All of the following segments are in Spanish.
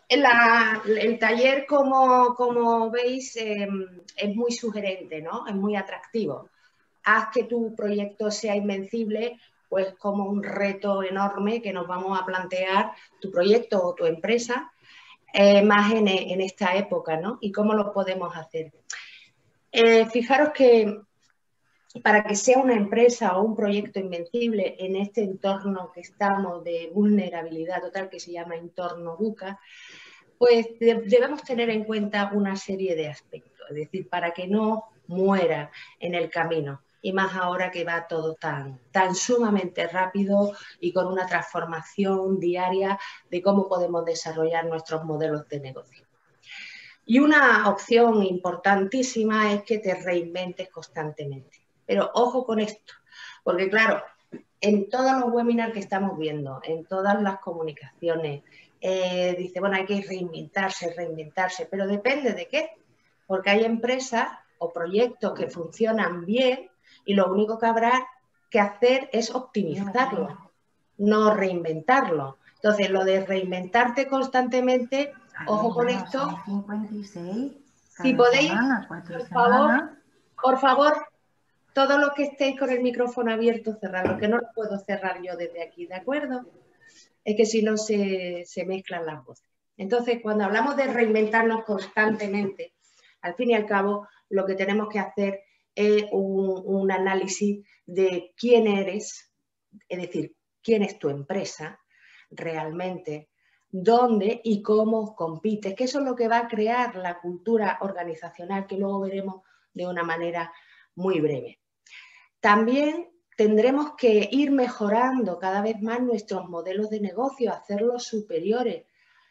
El taller, como veis, es muy sugerente, ¿no? Es muy atractivo. Haz que tu proyecto sea invencible, pues como un reto enorme que nos vamos a plantear tu proyecto o tu empresa, más en esta época, ¿no? Y cómo lo podemos hacer. Fijaros que para que sea una empresa o un proyecto invencible en este entorno que estamos de vulnerabilidad total, que se llama entorno VUCA, pues debemos tener en cuenta una serie de aspectos, es decir, para que no muera en el camino, y más ahora que va todo tan sumamente rápido y con una transformación diaria de cómo podemos desarrollar nuestros modelos de negocio. Y una opción importantísima es que te reinventes constantemente. Pero ojo con esto, porque claro, en todos los webinars que estamos viendo, en todas las comunicaciones, dice, bueno, hay que reinventarse, pero depende de qué, porque hay empresas o proyectos que funcionan bien y lo único que habrá que hacer es optimizarlo, no reinventarlo. Entonces, lo de reinventarte constantemente, ojo con esto. 56, Si podéis, semana, 4 semanas. por favor, todo lo que estéis con el micrófono abierto, cerrarlo, que no lo puedo cerrar yo desde aquí, ¿de acuerdo? Es que si no se mezclan las voces. Entonces, cuando hablamos de reinventarnos constantemente, al fin y al cabo, lo que tenemos que hacer es un análisis de quién eres, es decir, quién es tu empresa realmente, dónde y cómo compites, que eso es lo que va a crear la cultura organizacional, que luego veremos de una manera muy breve. También tendremos que ir mejorando cada vez más nuestros modelos de negocio, hacerlos superiores.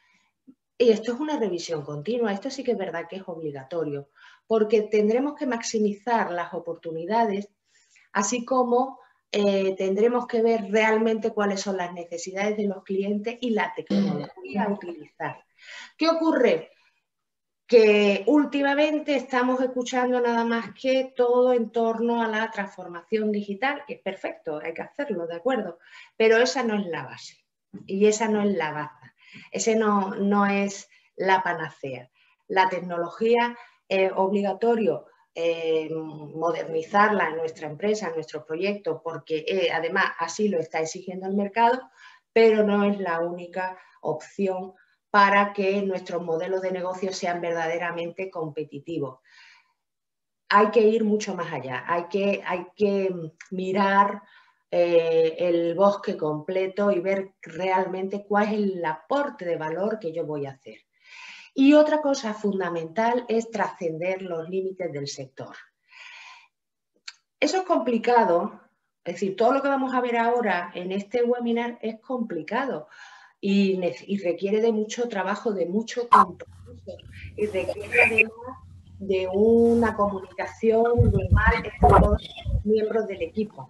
Y esto es una revisión continua, esto sí que es verdad que es obligatorio, porque tendremos que maximizar las oportunidades, así como tendremos que ver realmente cuáles son las necesidades de los clientes y la tecnología a utilizar. ¿Qué ocurre? Que últimamente estamos escuchando nada más que todo en torno a la transformación digital, que es perfecto, hay que hacerlo, de acuerdo, pero esa no es la base y esa no es la baza, ese no es la panacea. La tecnología es obligatorio modernizarla en nuestra empresa, en nuestro proyecto, porque además así lo está exigiendo el mercado, pero no es la única opción para que nuestros modelos de negocio sean verdaderamente competitivos. Hay que ir mucho más allá, hay que mirar el bosque completo y ver realmente cuál es el aporte de valor que yo voy a hacer. Y otra cosa fundamental es trascender los límites del sector. Eso es complicado, es decir, todo lo que vamos a ver ahora en este webinar es complicado. Y requiere de mucho trabajo, de mucho compromiso y requiere además de una comunicación global entre todos los miembros del equipo.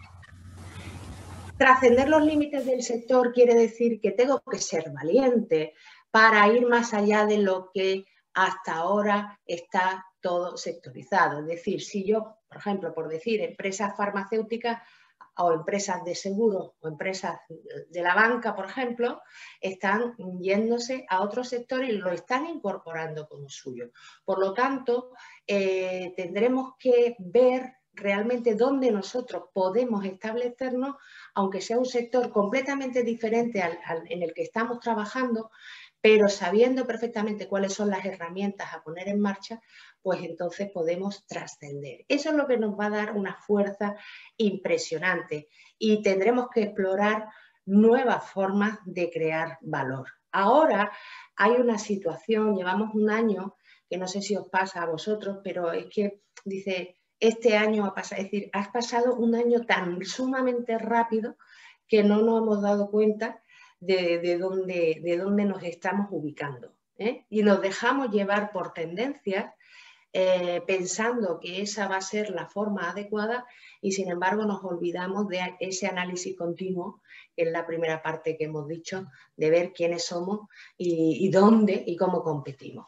Trascender los límites del sector quiere decir que tengo que ser valiente para ir más allá de lo que hasta ahora está todo sectorizado. Es decir, si yo, por ejemplo, por decir empresas farmacéuticas, o empresas de seguros o empresas de la banca, por ejemplo, están yéndose a otro sector y lo están incorporando como suyo. Por lo tanto, tendremos que ver realmente dónde nosotros podemos establecernos, aunque sea un sector completamente diferente en el que estamos trabajando, pero sabiendo perfectamente cuáles son las herramientas a poner en marcha, pues entonces podemos trascender. Eso es lo que nos va a dar una fuerza impresionante y tendremos que explorar nuevas formas de crear valor. Ahora hay una situación, llevamos un año, que no sé si os pasa a vosotros, pero es que dice, este año ha pasado, es decir, has pasado un año tan sumamente rápido que no nos hemos dado cuenta de dónde nos estamos ubicando, ¿eh? Y nos dejamos llevar por tendencias pensando que esa va a ser la forma adecuada y sin embargo nos olvidamos de ese análisis continuo, que es la primera parte que hemos dicho, de ver quiénes somos y dónde y cómo competimos.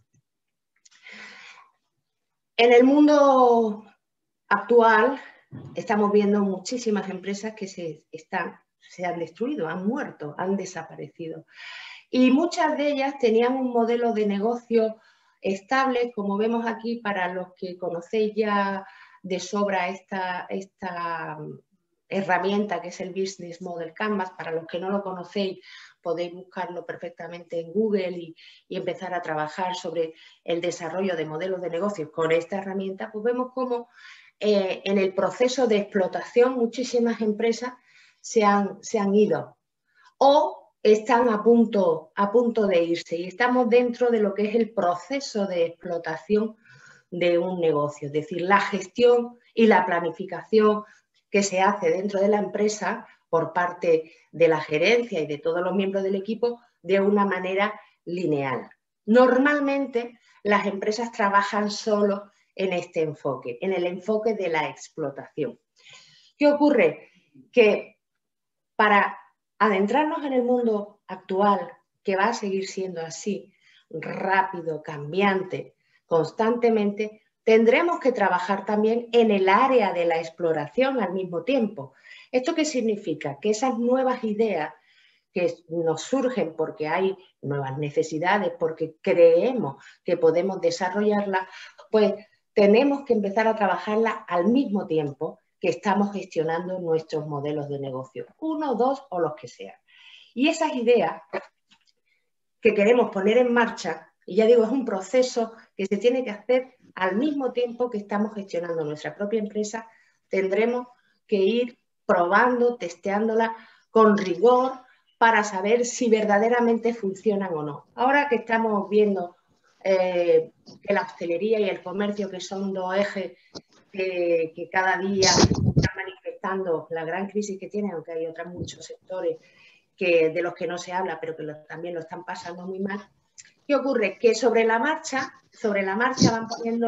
En el mundo actual estamos viendo muchísimas empresas que se han destruido, han muerto, han desaparecido. Y muchas de ellas tenían un modelo de negocio estable, como vemos aquí, para los que conocéis ya de sobra esta herramienta que es el Business Model Canvas. Para los que no lo conocéis, podéis buscarlo perfectamente en Google y empezar a trabajar sobre el desarrollo de modelos de negocios con esta herramienta. Pues vemos cómo en el proceso de explotación muchísimas empresas se han ido o están a punto de irse, y estamos dentro de lo que es el proceso de explotación de un negocio, es decir, la gestión y la planificación que se hace dentro de la empresa por parte de la gerencia y de todos los miembros del equipo de una manera lineal. Normalmente las empresas trabajan solo en este enfoque, en el enfoque de la explotación. ¿Qué ocurre? Que para adentrarnos en el mundo actual, que va a seguir siendo así, rápido, cambiante, constantemente, tendremos que trabajar también en el área de la exploración al mismo tiempo. ¿Esto qué significa? Que esas nuevas ideas que nos surgen porque hay nuevas necesidades, porque creemos que podemos desarrollarlas, pues tenemos que empezar a trabajarlas al mismo tiempo que estamos gestionando nuestros modelos de negocio, 1, 2 o los que sean. Y esas ideas que queremos poner en marcha, y ya digo, es un proceso que se tiene que hacer al mismo tiempo que estamos gestionando nuestra propia empresa, tendremos que ir probando, testeándola con rigor para saber si verdaderamente funcionan o no. Ahora que estamos viendo que la hostelería y el comercio, que son dos ejes que cada día están manifestando la gran crisis que tienen, aunque hay otros muchos sectores de los que no se habla, pero que también lo están pasando muy mal. ¿Qué ocurre? Que sobre la marcha van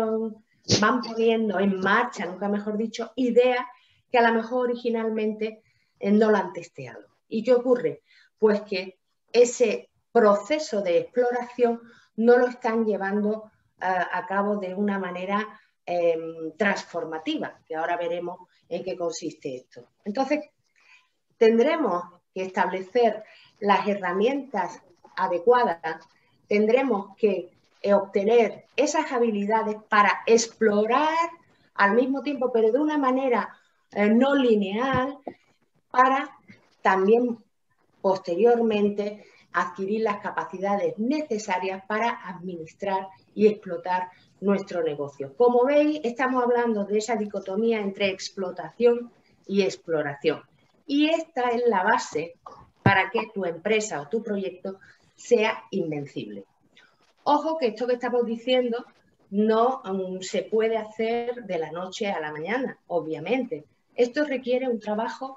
poniendo en marcha, nunca mejor dicho, ideas que a lo mejor originalmente no lo han testeado. ¿Y qué ocurre? Pues que ese proceso de exploración no lo están llevando a cabo de una manera transformativa, que ahora veremos en qué consiste esto. Entonces, tendremos que establecer las herramientas adecuadas, tendremos que obtener esas habilidades para explorar al mismo tiempo, pero de una manera no lineal, para también posteriormente adquirir las capacidades necesarias para administrar y explotar nuestro negocio. Como veis, estamos hablando de esa dicotomía entre explotación y exploración. Y esta es la base para que tu empresa o tu proyecto sea invencible. Ojo que esto que estamos diciendo no se puede hacer de la noche a la mañana, obviamente. Esto requiere un trabajo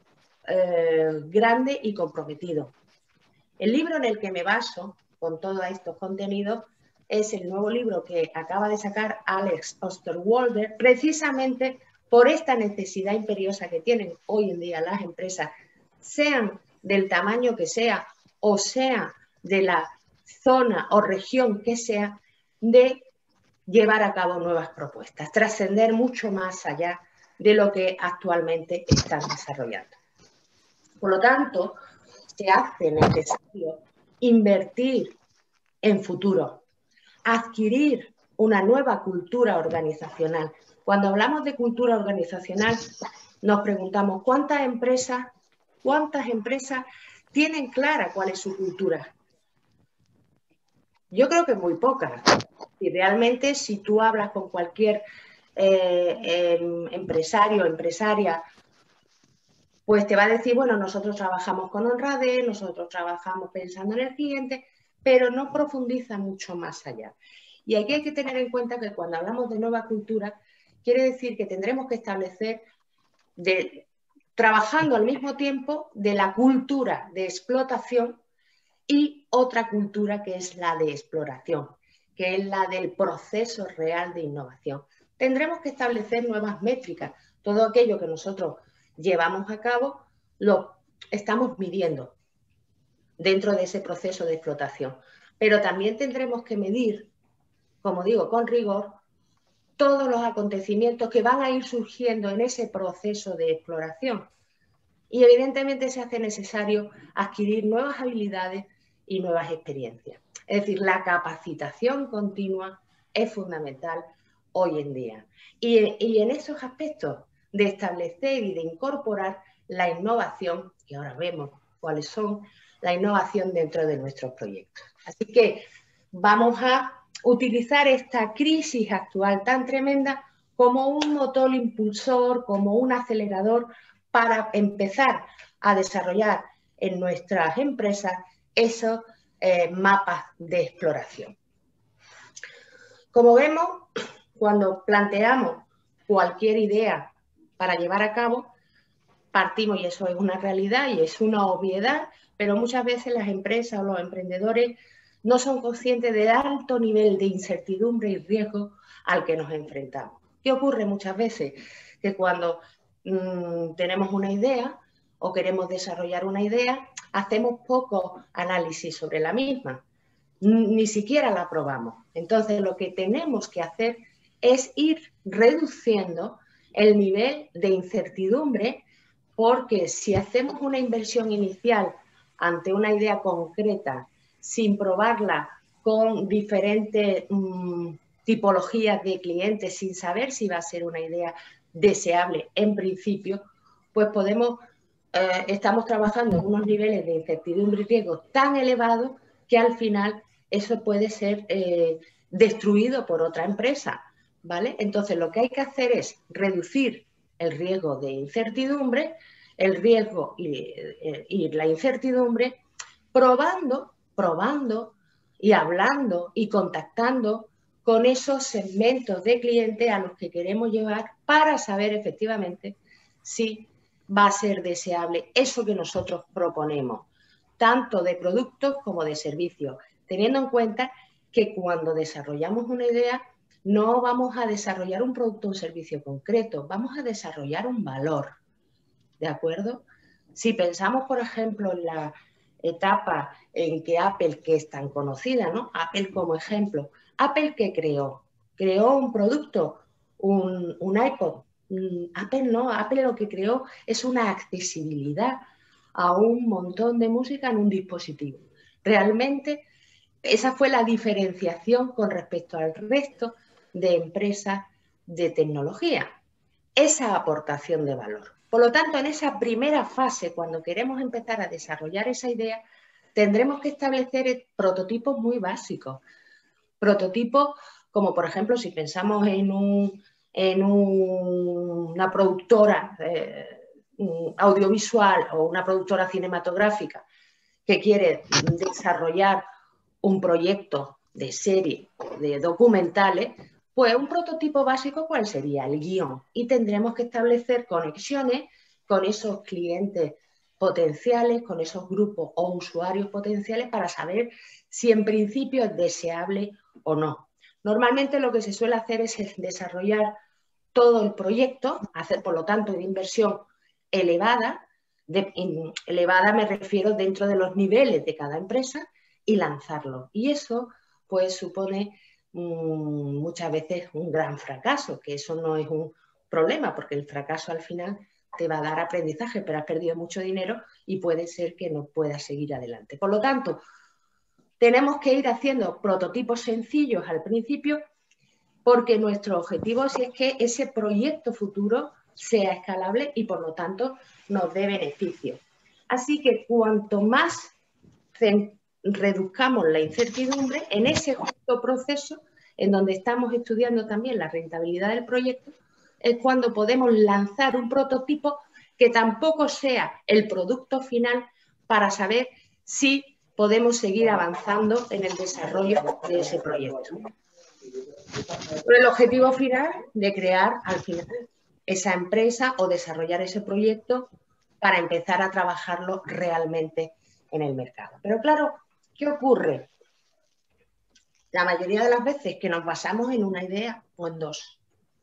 grande y comprometido. El libro en el que me baso con todos estos contenidos es el nuevo libro que acaba de sacar Alex Osterwalder, precisamente por esta necesidad imperiosa que tienen hoy en día las empresas, sean del tamaño que sea o sea de la zona o región que sea, de llevar a cabo nuevas propuestas, trascender mucho más allá de lo que actualmente están desarrollando. Por lo tanto, se hace necesario invertir en futuro, adquirir una nueva cultura organizacional. Cuando hablamos de cultura organizacional, nos preguntamos ¿cuántas empresas tienen clara cuál es su cultura? Yo creo que muy pocas. Y realmente, si tú hablas con cualquier empresario o empresaria, pues te va a decir, bueno, nosotros trabajamos con honradez, nosotros trabajamos pensando en el cliente, pero no profundiza mucho más allá. Y aquí hay que tener en cuenta que cuando hablamos de nueva cultura, quiere decir que tendremos que establecer, trabajando al mismo tiempo, de la cultura de explotación y otra cultura que es la de exploración, que es la del proceso real de innovación. Tendremos que establecer nuevas métricas. Todo aquello que nosotros llevamos a cabo lo estamos midiendo dentro de ese proceso de explotación. Pero también tendremos que medir, como digo, con rigor, todos los acontecimientos que van a ir surgiendo en ese proceso de exploración. Y evidentemente se hace necesario adquirir nuevas habilidades y nuevas experiencias. Es decir, la capacitación continua es fundamental hoy en día. Y en esos aspectos de establecer y de incorporar la innovación, que ahora vemos cuáles son, la innovación dentro de nuestros proyectos. Así que vamos a utilizar esta crisis actual tan tremenda como un motor impulsor, como un acelerador para empezar a desarrollar en nuestras empresas esos mapas de exploración. Como vemos, cuando planteamos cualquier idea para llevar a cabo, partimos, y eso es una realidad y es una obviedad, pero muchas veces las empresas o los emprendedores no son conscientes del alto nivel de incertidumbre y riesgo al que nos enfrentamos. ¿Qué ocurre muchas veces? Que cuando tenemos una idea o queremos desarrollar una idea, hacemos poco análisis sobre la misma, ni siquiera la probamos. Entonces, lo que tenemos que hacer es ir reduciendo el nivel de incertidumbre, porque si hacemos una inversión inicial ante una idea concreta, sin probarla con diferentes tipologías de clientes, sin saber si va a ser una idea deseable en principio, pues estamos trabajando en unos niveles de incertidumbre y riesgo tan elevados que al final eso puede ser destruido por otra empresa, ¿vale? Entonces, lo que hay que hacer es reducir el riesgo de incertidumbre, el riesgo y la incertidumbre, probando y hablando y contactando con esos segmentos de clientes a los que queremos llevar para saber efectivamente si va a ser deseable eso que nosotros proponemos, tanto de productos como de servicios, teniendo en cuenta que cuando desarrollamos una idea no vamos a desarrollar un producto o un servicio concreto, vamos a desarrollar un valor, ¿de acuerdo? Si pensamos, por ejemplo, en la etapa en que Apple, que es tan conocida, ¿no? Apple como ejemplo. ¿Apple qué creó? Creó un producto, un iPod. Apple no, Apple lo que creó es una accesibilidad a un montón de música en un dispositivo. Realmente esa fue la diferenciación con respecto al resto de empresas de tecnología, esa aportación de valor. Por lo tanto, en esa primera fase, cuando queremos empezar a desarrollar esa idea, tendremos que establecer prototipos muy básicos. Prototipos como, por ejemplo, si pensamos en una productora audiovisual o una productora cinematográfica que quiere desarrollar un proyecto de serie o de documentales, pues un prototipo básico, ¿cuál sería? El guión. Y tendremos que establecer conexiones con esos clientes potenciales, con esos grupos o usuarios potenciales para saber si en principio es deseable o no. Normalmente lo que se suele hacer es desarrollar todo el proyecto, hacer por lo tanto una inversión elevada, elevada me refiero dentro de los niveles de cada empresa, y lanzarlo. Y eso pues supone muchas veces un gran fracaso, que eso no es un problema, porque el fracaso al final te va a dar aprendizaje, pero has perdido mucho dinero y puede ser que no puedas seguir adelante. Por lo tanto, tenemos que ir haciendo prototipos sencillos al principio, porque nuestro objetivo es que ese proyecto futuro sea escalable y por lo tanto nos dé beneficio. Así que cuanto más reduzcamos la incertidumbre en ese justo proceso en donde estamos estudiando también la rentabilidad del proyecto, es cuando podemos lanzar un prototipo que tampoco sea el producto final para saber si podemos seguir avanzando en el desarrollo de ese proyecto. Pero el objetivo final de crear al final esa empresa o desarrollar ese proyecto para empezar a trabajarlo realmente en el mercado. Pero claro, ¿qué ocurre? La mayoría de las veces que nos basamos en una idea o en dos,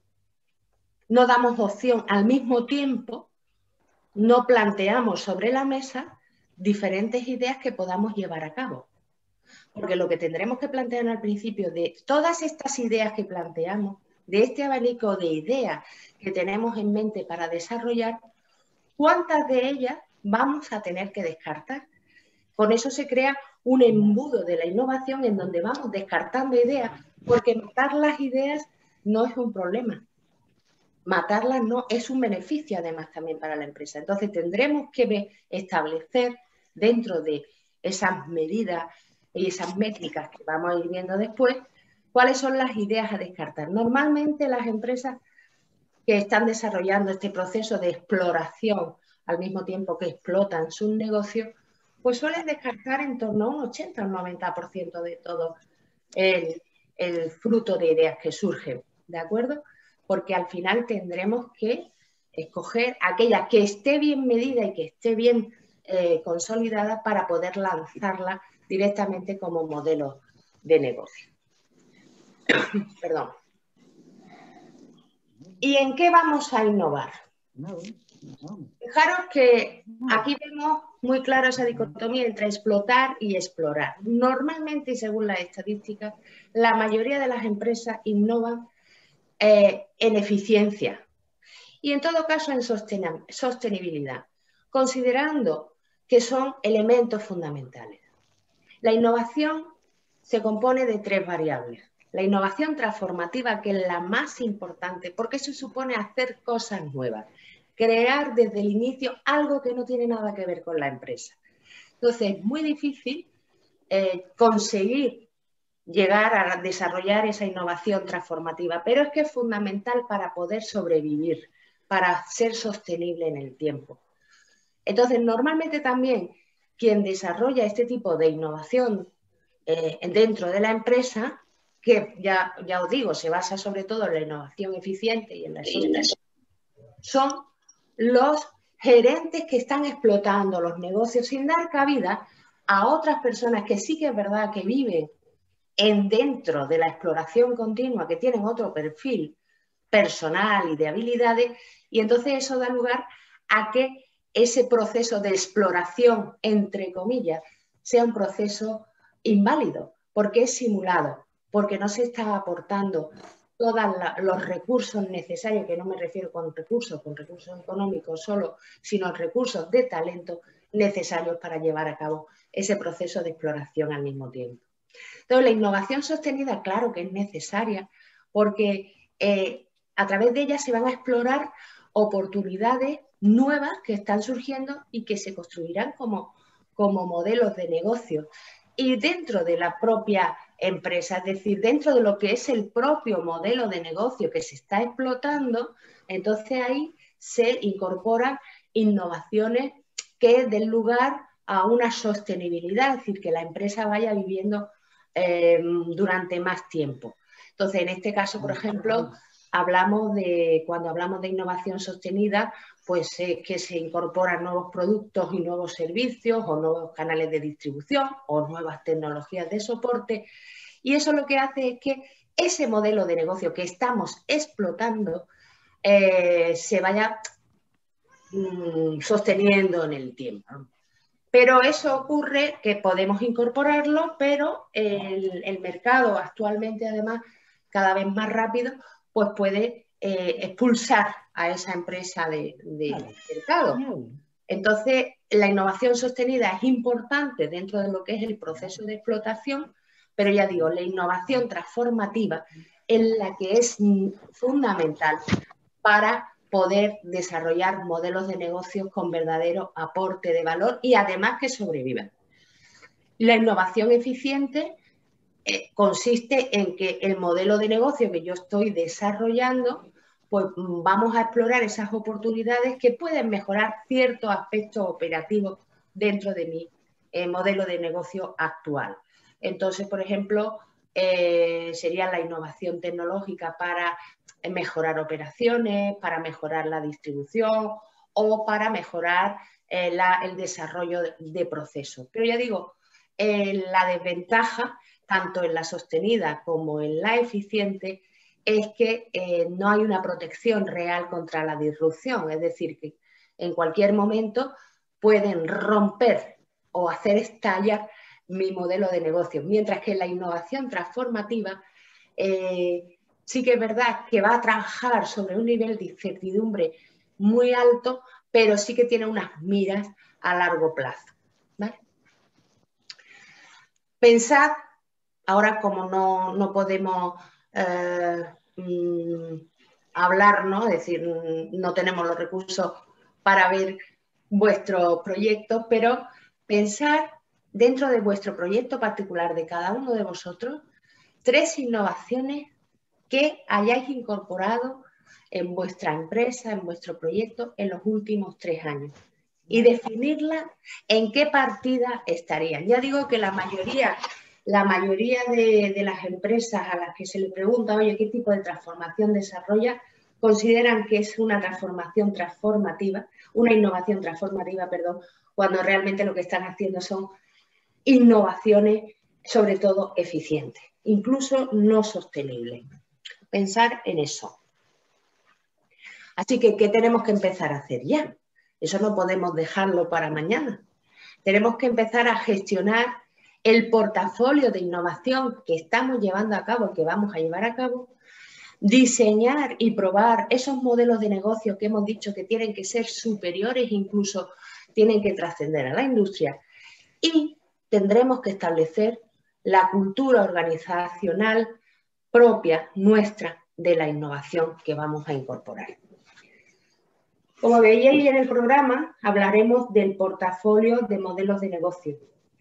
no damos opción al mismo tiempo, no planteamos sobre la mesa diferentes ideas que podamos llevar a cabo. Porque lo que tendremos que plantear al principio de todas estas ideas que planteamos, de este abanico de ideas que tenemos en mente para desarrollar, ¿cuántas de ellas vamos a tener que descartar? Con eso se crea un embudo de la innovación en donde vamos descartando ideas, porque matar las ideas no es un problema. Matarlas no es un beneficio además también para la empresa. Entonces tendremos que establecer dentro de esas medidas y esas métricas que vamos a ir viendo después, cuáles son las ideas a descartar. Normalmente las empresas que están desarrollando este proceso de exploración al mismo tiempo que explotan sus negocios, pues suelen descartar en torno a un 80 o un 90% de todo el fruto de ideas que surgen, ¿de acuerdo? Porque al final tendremos que escoger aquella que esté bien medida y que esté bien consolidada para poder lanzarla directamente como modelo de negocio. Perdón. ¿Y en qué vamos a innovar? Fijaros que aquí vemos muy claro esa dicotomía entre explotar y explorar. Normalmente, y según las estadísticas, la mayoría de las empresas innovan en eficiencia y en todo caso en sostenibilidad, considerando que son elementos fundamentales. La innovación se compone de 3 variables. La innovación transformativa, que es la más importante, porque eso supone hacer cosas nuevas, crear desde el inicio algo que no tiene nada que ver con la empresa. Entonces, es muy difícil conseguir llegar a desarrollar esa innovación transformativa, pero es que es fundamental para poder sobrevivir, para ser sostenible en el tiempo. Entonces, normalmente también quien desarrolla este tipo de innovación dentro de la empresa, que ya os digo, se basa sobre todo en la innovación eficiente y en la sostenibilidad, son los gerentes que están explotando los negocios sin dar cabida a otras personas que sí que es verdad que viven dentro de la exploración continua, que tienen otro perfil personal y de habilidades, y entonces eso da lugar a que ese proceso de exploración, entre comillas, sea un proceso inválido, porque es simulado, porque no se está aportando todos los recursos necesarios, que no me refiero con recursos económicos solo, sino recursos de talento necesarios para llevar a cabo ese proceso de exploración al mismo tiempo. Entonces, la innovación sostenida, claro que es necesaria, porque a través de ella se van a explorar oportunidades nuevas que están surgiendo y que se construirán como modelos de negocio. Y dentro de la propia empresa, es decir, dentro de lo que es el propio modelo de negocio que se está explotando, entonces ahí se incorporan innovaciones que den lugar a una sostenibilidad, es decir, que la empresa vaya viviendo durante más tiempo. Entonces, en este caso, por ejemplo, cuando hablamos de innovación sostenida, pues que se incorporan nuevos productos y nuevos servicios o nuevos canales de distribución o nuevas tecnologías de soporte, y eso lo que hace es que ese modelo de negocio que estamos explotando se vaya sosteniendo en el tiempo. Pero eso ocurre que podemos incorporarlo, pero el mercado actualmente, además, cada vez más rápido, pues puede expulsar a esa empresa del mercado. Entonces, la innovación sostenida es importante dentro de lo que es el proceso de explotación, pero ya digo, la innovación transformativa es la que es fundamental para poder desarrollar modelos de negocios con verdadero aporte de valor y además que sobrevivan. La innovación eficiente consiste en que el modelo de negocio que yo estoy desarrollando, pues vamos a explorar esas oportunidades que pueden mejorar ciertos aspectos operativos dentro de mi modelo de negocio actual. Entonces, por ejemplo, sería la innovación tecnológica para mejorar operaciones, para mejorar la distribución o para mejorar el desarrollo de procesos. Pero ya digo, la desventaja, tanto en la sostenida como en la eficiente, es que no hay una protección real contra la disrupción, es decir, que en cualquier momento pueden romper o hacer estallar mi modelo de negocio, mientras que la innovación transformativa sí que es verdad que va a trabajar sobre un nivel de incertidumbre muy alto, pero sí que tiene unas miras a largo plazo, ¿vale? Pensad, ahora como no podemos hablar, ¿no? Es decir, no tenemos los recursos para ver vuestros proyectos, pero pensar dentro de vuestro proyecto particular de cada uno de vosotros 3 innovaciones que hayáis incorporado en vuestra empresa, en vuestro proyecto en los últimos 3 años y definirla en qué partida estarían. Ya digo que la mayoría de las empresas a las que se le pregunta, oye, ¿qué tipo de transformación desarrolla? Consideran que es una transformación transformativa, una innovación transformativa, perdón, cuando realmente lo que están haciendo son innovaciones, sobre todo eficientes, incluso no sostenibles. Pensar en eso. Así que, ¿qué tenemos que empezar a hacer ya? Eso no podemos dejarlo para mañana. Tenemos que empezar a gestionar el portafolio de innovación que estamos llevando a cabo y que vamos a llevar a cabo, diseñar y probar esos modelos de negocio que hemos dicho que tienen que ser superiores, incluso tienen que trascender a la industria, y tendremos que establecer la cultura organizacional propia nuestra de la innovación que vamos a incorporar. Como veíais en el programa, hablaremos del portafolio de modelos de negocio.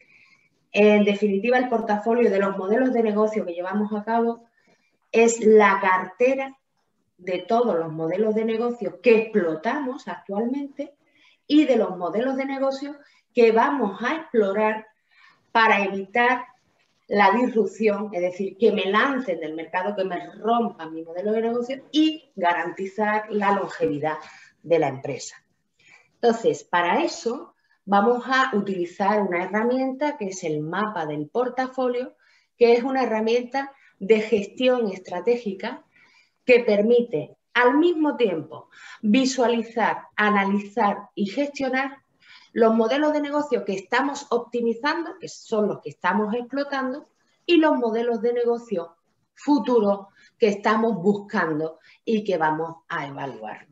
En definitiva, el portafolio de los modelos de negocio que llevamos a cabo es la cartera de todos los modelos de negocio que explotamos actualmente y de los modelos de negocio que vamos a explorar para evitar la disrupción, es decir, que me lancen del mercado, que me rompan mi modelo de negocio y garantizar la longevidad de la empresa. Entonces, para eso vamos a utilizar una herramienta que es el mapa del portafolio, que es una herramienta de gestión estratégica que permite al mismo tiempo visualizar, analizar y gestionar los modelos de negocio que estamos optimizando, que son los que estamos explotando, y los modelos de negocio futuros que estamos buscando y que vamos a evaluar.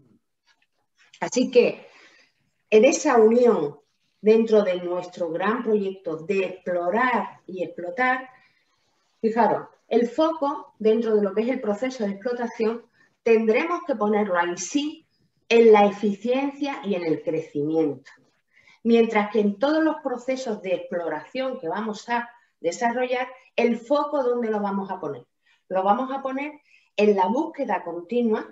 Así que en esa unión dentro de nuestro gran proyecto de explorar y explotar, fijaros, el foco dentro de lo que es el proceso de explotación tendremos que ponerlo ahí sí en la eficiencia y en el crecimiento. Mientras que en todos los procesos de exploración que vamos a desarrollar, el foco ¿dónde lo vamos a poner? Lo vamos a poner en la búsqueda continua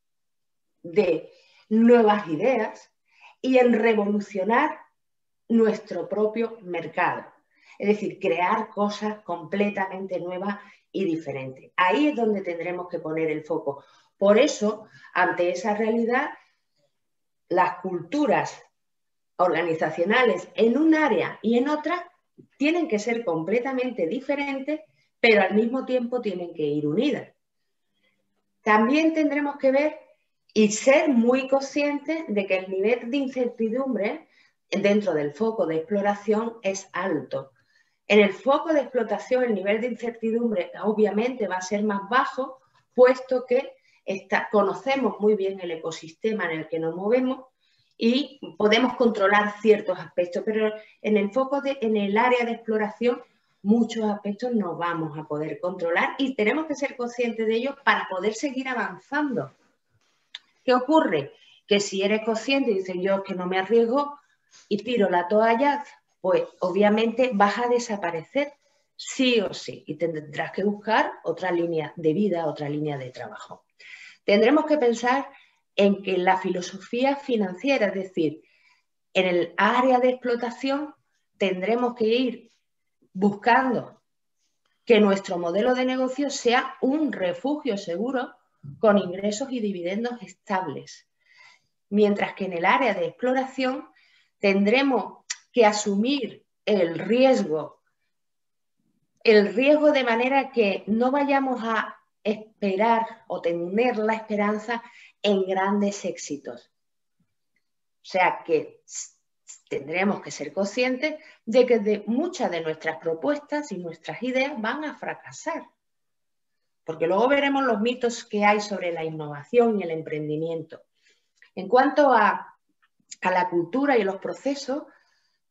de nuevas ideas y en revolucionar nuestro propio mercado. Es decir, crear cosas completamente nuevas y diferentes. Ahí es donde tendremos que poner el foco. Por eso, ante esa realidad, las culturas organizacionales en un área y en otra tienen que ser completamente diferentes, pero al mismo tiempo tienen que ir unidas. También tendremos que ver y ser muy conscientes de que el nivel de incertidumbre dentro del foco de exploración es alto. En el foco de explotación el nivel de incertidumbre obviamente va a ser más bajo, puesto que conocemos muy bien el ecosistema en el que nos movemos y podemos controlar ciertos aspectos, pero en el área de exploración muchos aspectos no vamos a poder controlar y tenemos que ser conscientes de ellos para poder seguir avanzando. ¿Qué ocurre? Que si eres consciente y dices yo que no me arriesgo y tiro la toalla, pues obviamente vas a desaparecer sí o sí y tendrás que buscar otra línea de vida, otra línea de trabajo. Tendremos que pensar en que la filosofía financiera, es decir, en el área de explotación tendremos que ir buscando que nuestro modelo de negocio sea un refugio seguro con ingresos y dividendos estables. Mientras que en el área de exploración tendremos que asumir el riesgo de manera que no vayamos a esperar o tener la esperanza en grandes éxitos. O sea que tendremos que ser conscientes de que muchas de nuestras propuestas y nuestras ideas van a fracasar. Porque luego veremos los mitos que hay sobre la innovación y el emprendimiento. En cuanto a la cultura y los procesos,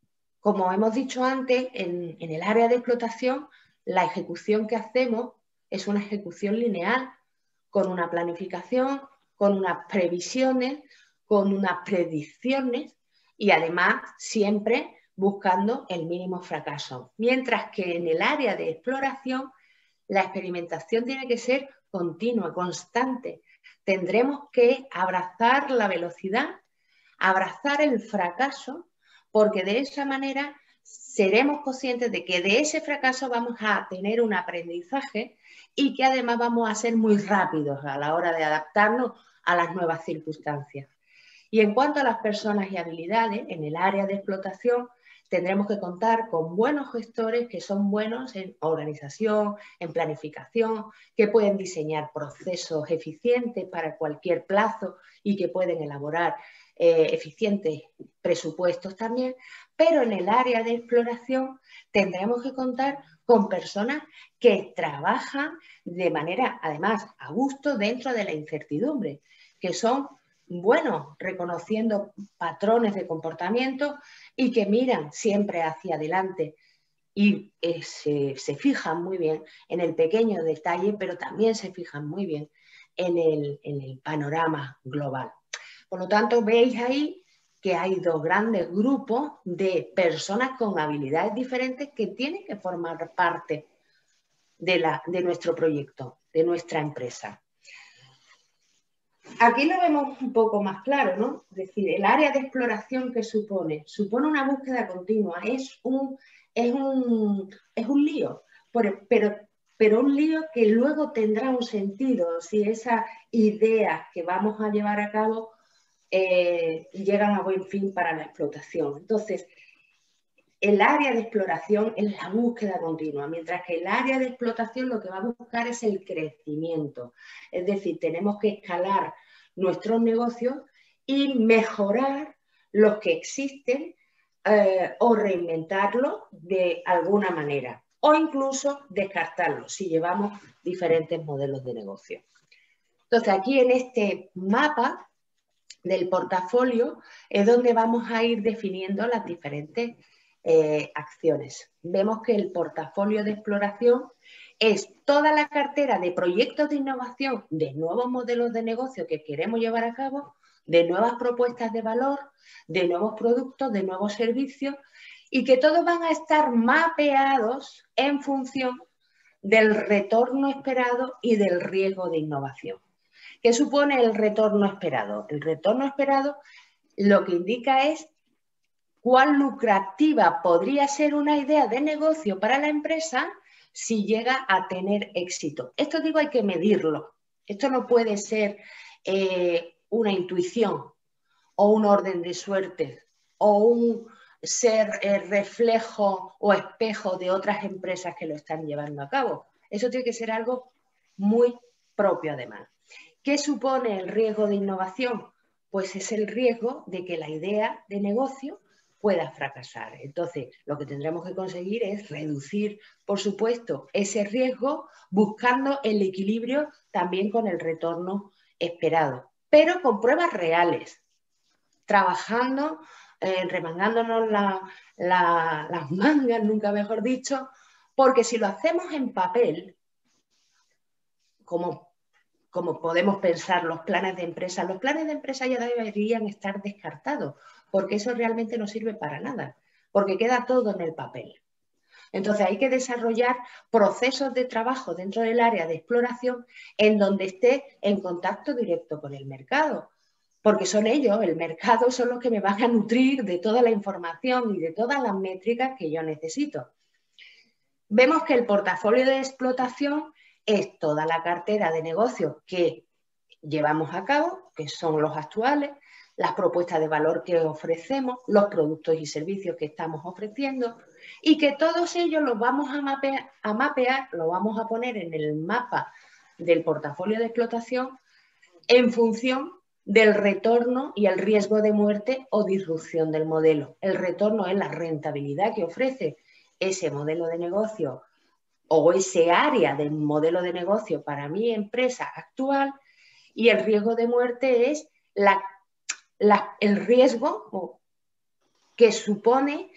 como hemos dicho antes, en el área de explotación, la ejecución que hacemos es una ejecución lineal, con una planificación, con unas previsiones, con unas predicciones y además siempre buscando el mínimo fracaso. Mientras que en el área de exploración la experimentación tiene que ser continua, constante. Tendremos que abrazar la velocidad, abrazar el fracaso, porque de esa manera seremos conscientes de que de ese fracaso vamos a tener un aprendizaje y que además vamos a ser muy rápidos a la hora de adaptarnos a las nuevas circunstancias. Y en cuanto a las personas y habilidades, en el área de explotación tendremos que contar con buenos gestores que son buenos en organización, en planificación, que pueden diseñar procesos eficientes para cualquier plazo y que pueden elaborar eficientes presupuestos también, pero en el área de exploración tendremos que contar con personas que trabajan de manera, además, a gusto dentro de la incertidumbre, que son buenos reconociendo patrones de comportamiento y que miran siempre hacia adelante y se fijan muy bien en el pequeño detalle, pero también se fijan muy bien en el panorama global. Por lo tanto, veis ahí que hay dos grandes grupos de personas con habilidades diferentes que tienen que formar parte de nuestro proyecto, de nuestra empresa. Aquí lo vemos un poco más claro, ¿no? Es decir, el área de exploración que supone una búsqueda continua, es un lío, pero un lío que luego tendrá un sentido si esas ideas que vamos a llevar a cabo llegan a buen fin para la explotación. Entonces, el área de exploración es la búsqueda continua, mientras que el área de explotación lo que va a buscar es el crecimiento. Es decir, tenemos que escalar nuestros negocios y mejorar los que existen o reinventarlos de alguna manera o incluso descartarlos si llevamos diferentes modelos de negocio. Entonces, aquí en este mapa del portafolio es donde vamos a ir definiendo las diferentes acciones. Vemos que el portafolio de exploración es toda la cartera de proyectos de innovación, de nuevos modelos de negocio que queremos llevar a cabo, de nuevas propuestas de valor, de nuevos productos, de nuevos servicios y que todos van a estar mapeados en función del retorno esperado y del riesgo de innovación. ¿Qué supone el retorno esperado? El retorno esperado lo que indica es cuán lucrativa podría ser una idea de negocio para la empresa si llega a tener éxito. Esto digo, hay que medirlo. Esto no puede ser una intuición o un orden de suerte o un ser reflejo o espejo de otras empresas que lo están llevando a cabo. Eso tiene que ser algo muy propio además. ¿Qué supone el riesgo de innovación? Pues es el riesgo de que la idea de negocio pueda fracasar. Entonces, lo que tendremos que conseguir es reducir, por supuesto, ese riesgo buscando el equilibrio también con el retorno esperado, pero con pruebas reales, trabajando, remangándonos las mangas, nunca mejor dicho, porque si lo hacemos en papel, como podemos pensar los planes de empresa ya deberían estar descartados, porque eso realmente no sirve para nada, porque queda todo en el papel. Entonces hay que desarrollar procesos de trabajo dentro del área de exploración en donde esté en contacto directo con el mercado, porque son ellos, el mercado, son los que me van a nutrir de toda la información y de todas las métricas que yo necesito. Vemos que el portafolio de explotación es toda la cartera de negocios que llevamos a cabo, que son los actuales, las propuestas de valor que ofrecemos, los productos y servicios que estamos ofreciendo y que todos ellos los vamos a mapear, lo vamos a poner en el mapa del portafolio de explotación en función del retorno y el riesgo de muerte o disrupción del modelo. El retorno es la rentabilidad que ofrece ese modelo de negocio o ese área del modelo de negocio para mi empresa actual, y el riesgo de muerte es el riesgo que supone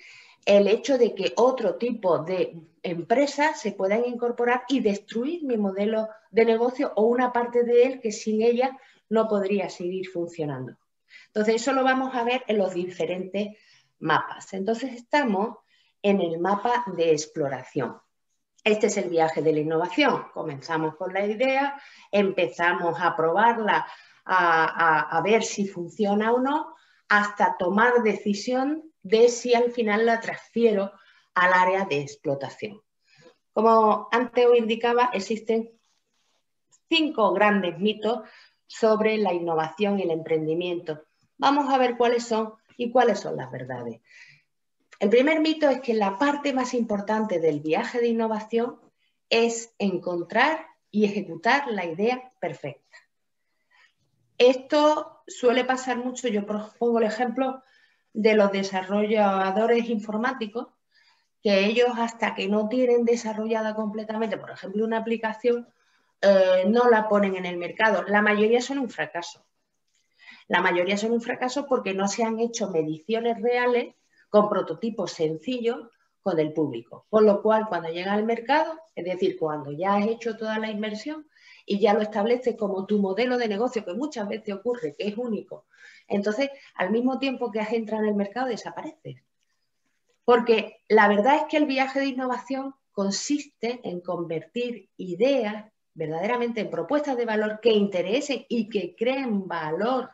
el hecho de que otro tipo de empresas se puedan incorporar y destruir mi modelo de negocio o una parte de él que sin ella no podría seguir funcionando. Entonces, eso lo vamos a ver en los diferentes mapas. Entonces, estamos en el mapa de exploración. Este es el viaje de la innovación. Comenzamos con la idea, empezamos a probarla, a ver si funciona o no, hasta tomar decisión de si al final la transfiero al área de explotación. Como antes os indicaba, existen 5 grandes mitos sobre la innovación y el emprendimiento. Vamos a ver cuáles son y cuáles son las verdades. El primer mito es que la parte más importante del viaje de innovación es encontrar y ejecutar la idea perfecta. Esto suele pasar mucho, yo pongo el ejemplo de los desarrolladores informáticos, que ellos hasta que no tienen desarrollada completamente, por ejemplo, una aplicación, no la ponen en el mercado. La mayoría son un fracaso. La mayoría son un fracaso porque no se han hecho mediciones reales con prototipos sencillos con el público. Con lo cual, cuando llega al mercado, es decir, cuando ya has hecho toda la inversión y ya lo estableces como tu modelo de negocio, que muchas veces ocurre, que es único, entonces, al mismo tiempo que has entrado en el mercado, desapareces. Porque la verdad es que el viaje de innovación consiste en convertir ideas verdaderamente en propuestas de valor que interesen y que creen valor.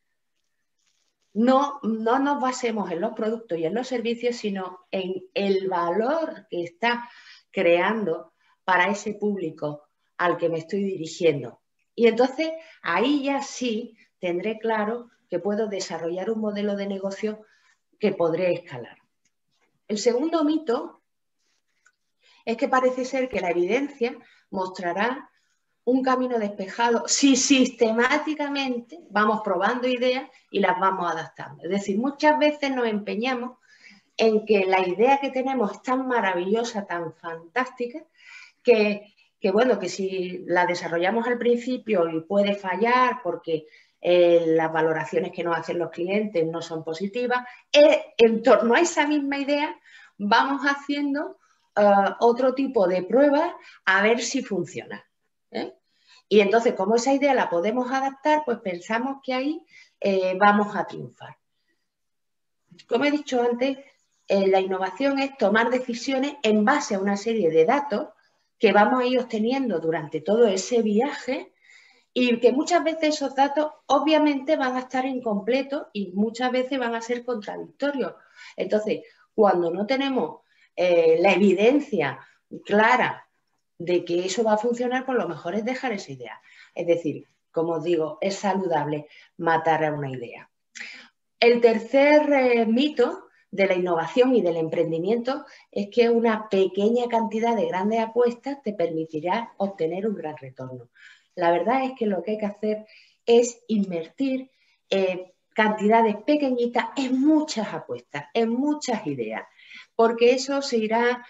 No nos basemos en los productos y en los servicios, sino en el valor que está creando para ese público al que me estoy dirigiendo. Y entonces ahí ya sí tendré claro que puedo desarrollar un modelo de negocio que podré escalar. El segundo mito es que parece ser que la evidencia mostrará un camino despejado si sistemáticamente vamos probando ideas y las vamos adaptando. Es decir, muchas veces nos empeñamos en que la idea que tenemos es tan maravillosa, tan fantástica, que bueno, que si la desarrollamos al principio y puede fallar porque las valoraciones que nos hacen los clientes no son positivas, en torno a esa misma idea vamos haciendo otro tipo de pruebas a ver si funciona. Y entonces, como esa idea la podemos adaptar, pues pensamos que ahí vamos a triunfar. Como he dicho antes, la innovación es tomar decisiones en base a una serie de datos que vamos a ir obteniendo durante todo ese viaje y que muchas veces esos datos obviamente van a estar incompletos y muchas veces van a ser contradictorios. Entonces, cuando no tenemos la evidencia clara de que eso va a funcionar, pues lo mejor es dejar esa idea. Es decir, como os digo, es saludable matar a una idea. El tercer mito de la innovación y del emprendimiento es que una pequeña cantidad de grandes apuestas te permitirá obtener un gran retorno. La verdad es que lo que hay que hacer es invertir cantidades pequeñitas en muchas apuestas, en muchas ideas, porque eso se irá,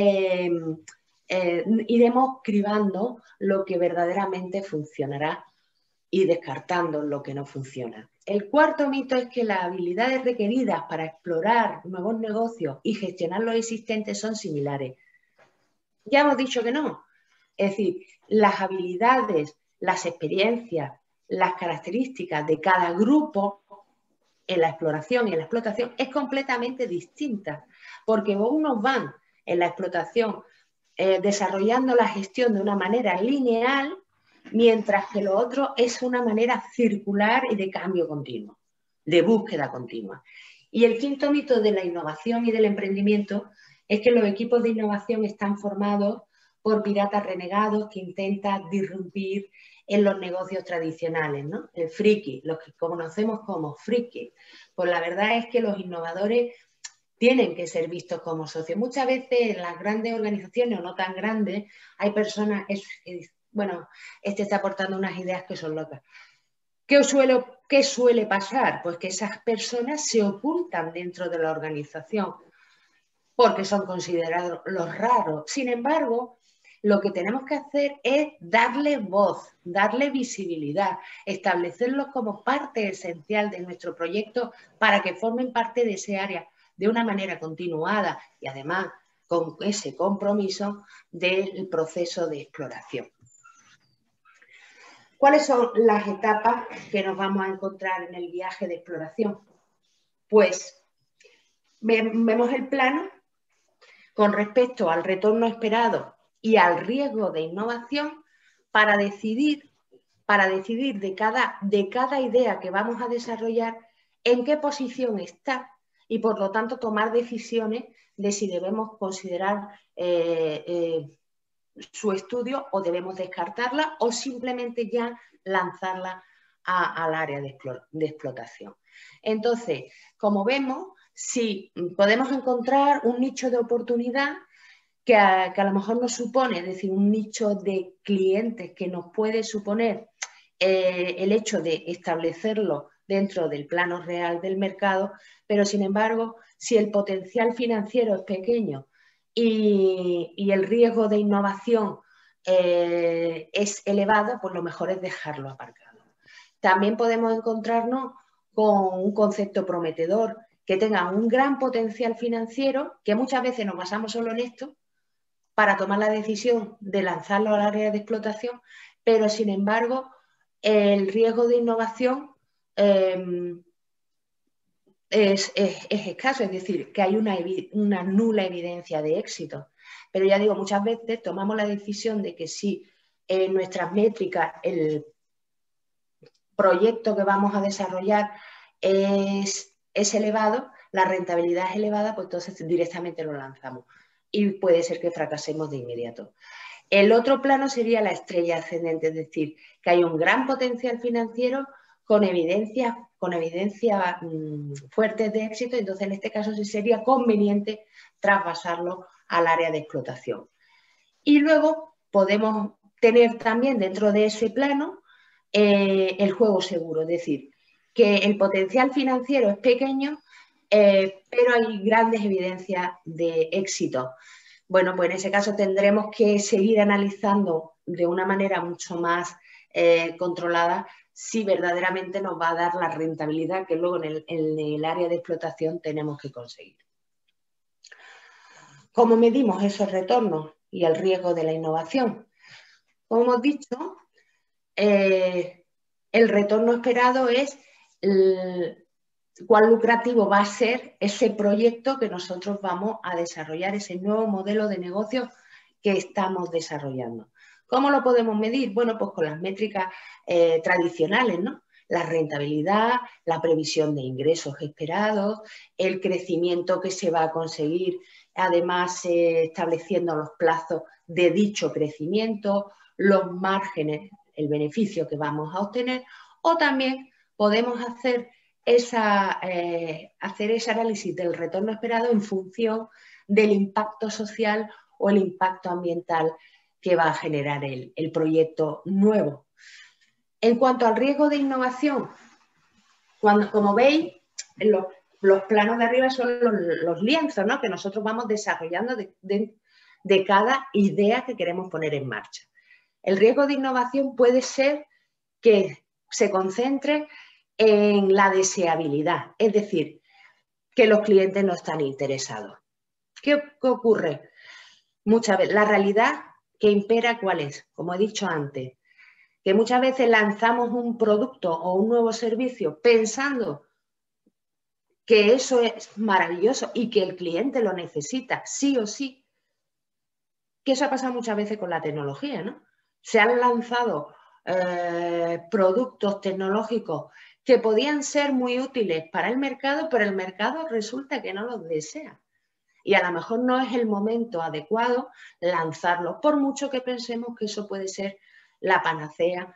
iremos cribando lo que verdaderamente funcionará y descartando lo que no funciona. El cuarto mito es que las habilidades requeridas para explorar nuevos negocios y gestionar los existentes son similares. Ya hemos dicho que no. Es decir, las habilidades, las experiencias, las características de cada grupo en la exploración y en la explotación es completamente distinta, porque unos van en la explotación desarrollando la gestión de una manera lineal, mientras que lo otro es una manera circular y de cambio continuo, de búsqueda continua. Y el quinto mito de la innovación y del emprendimiento es que los equipos de innovación están formados por piratas renegados que intentan disrumpir en los negocios tradicionales, ¿no? El friki, los que conocemos como friki. Pues la verdad es que los innovadores tienen que ser vistos como socios. Muchas veces en las grandes organizaciones o no tan grandes hay personas que bueno, este está aportando unas ideas que son locas. ¿Qué suele pasar? Pues que esas personas se ocultan dentro de la organización porque son considerados los raros. Sin embargo, lo que tenemos que hacer es darle voz, darle visibilidad, establecerlos como parte esencial de nuestro proyecto para que formen parte de ese área, de una manera continuada y además con ese compromiso del proceso de exploración. ¿Cuáles son las etapas que nos vamos a encontrar en el viaje de exploración? Pues vemos el plano con respecto al retorno esperado y al riesgo de innovación para decidir de cada idea que vamos a desarrollar en qué posición está y por lo tanto tomar decisiones de si debemos considerar su estudio o debemos descartarla o simplemente ya lanzarla al área de explotación. Entonces, como vemos, si podemos encontrar un nicho de oportunidad que a lo mejor nos supone, es decir, un nicho de clientes que nos puede suponer el hecho de establecerlo dentro del plano real del mercado, pero sin embargo, si el potencial financiero es pequeño y el riesgo de innovación es elevado, pues lo mejor es dejarlo aparcado. También podemos encontrarnos con un concepto prometedor que tenga un gran potencial financiero, que muchas veces nos basamos solo en esto para tomar la decisión de lanzarlo al área de explotación, pero sin embargo el riesgo de innovación es escaso, es decir, que hay una nula evidencia de éxito. Pero ya digo, muchas veces tomamos la decisión de que si en nuestras métricas el proyecto que vamos a desarrollar es elevado, la rentabilidad es elevada, pues entonces directamente lo lanzamos y puede ser que fracasemos de inmediato. El otro plano sería la estrella ascendente, es decir, que hay un gran potencial financiero con evidencias fuertes de éxito, entonces en este caso sí sería conveniente traspasarlo al área de explotación. Y luego podemos tener también dentro de ese plano el juego seguro, es decir, que el potencial financiero es pequeño, pero hay grandes evidencias de éxito. Bueno, pues en ese caso tendremos que seguir analizando de una manera mucho más controlada si verdaderamente nos va a dar la rentabilidad que luego en el área de explotación tenemos que conseguir. ¿Cómo medimos esos retornos y el riesgo de la innovación? Como hemos dicho, el retorno esperado es cuán lucrativo va a ser ese proyecto que nosotros vamos a desarrollar, ese nuevo modelo de negocio que estamos desarrollando. ¿Cómo lo podemos medir? Bueno, pues con las métricas tradicionales, ¿no? La rentabilidad, la previsión de ingresos esperados, el crecimiento que se va a conseguir, además estableciendo los plazos de dicho crecimiento, los márgenes, el beneficio que vamos a obtener, o también podemos hacer ese análisis del retorno esperado en función del impacto social o el impacto ambiental que va a generar el proyecto nuevo. En cuanto al riesgo de innovación, como veis, los planos de arriba son los lienzos, ¿no?, que nosotros vamos desarrollando de cada idea que queremos poner en marcha. El riesgo de innovación puede ser que se concentre en la deseabilidad, es decir, que los clientes no están interesados. ¿Qué ocurre? Muchas veces, la realidad que impera, ¿cuál es? Como he dicho antes, que muchas veces lanzamos un producto o un nuevo servicio pensando que eso es maravilloso y que el cliente lo necesita sí o sí. Que eso ha pasado muchas veces con la tecnología, ¿no? Se han lanzado productos tecnológicos que podían ser muy útiles para el mercado, pero el mercado resulta que no los desea. Y a lo mejor no es el momento adecuado lanzarlos, por mucho que pensemos que eso puede ser la panacea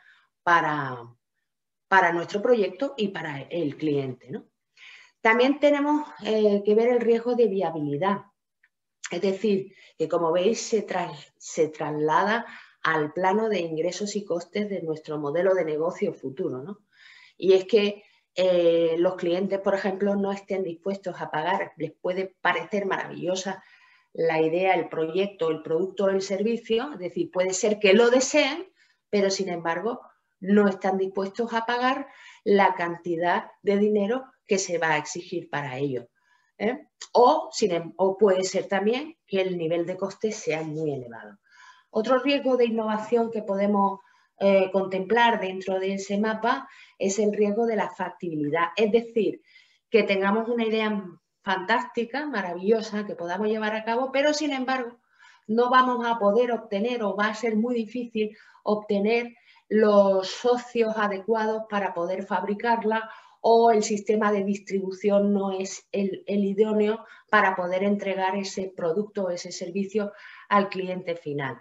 para nuestro proyecto y para el cliente, ¿no? También tenemos que ver el riesgo de viabilidad. Es decir, que como veis se traslada al plano de ingresos y costes de nuestro modelo de negocio futuro, ¿no? Y es que los clientes, por ejemplo, no estén dispuestos a pagar, les puede parecer maravillosa la idea, el proyecto, el producto o el servicio, es decir, puede ser que lo deseen, pero sin embargo no están dispuestos a pagar la cantidad de dinero que se va a exigir para ello. O puede ser también que el nivel de coste sea muy elevado. Otro riesgo de innovación que podemos contemplar dentro de ese mapa es el riesgo de la factibilidad. Es decir, que tengamos una idea fantástica, maravillosa, que podamos llevar a cabo, pero sin embargo no vamos a poder obtener o va a ser muy difícil obtener los socios adecuados para poder fabricarla o el sistema de distribución no es el idóneo para poder entregar ese producto o ese servicio al cliente final.